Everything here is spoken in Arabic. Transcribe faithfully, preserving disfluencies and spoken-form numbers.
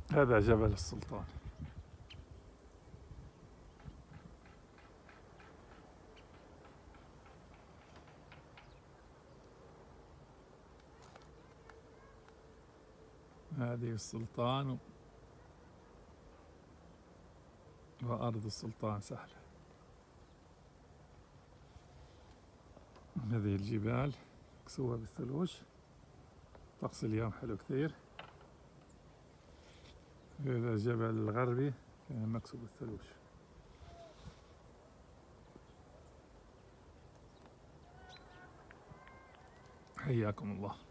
هذا جبل السلطان. هذه السلطان وأرض السلطان سهلة. هذه الجبال مكسوة بالثلوج، طقس اليوم حلو كثير. هذا الجبل الغربي كان مكسو بالثلوج. حياكم الله.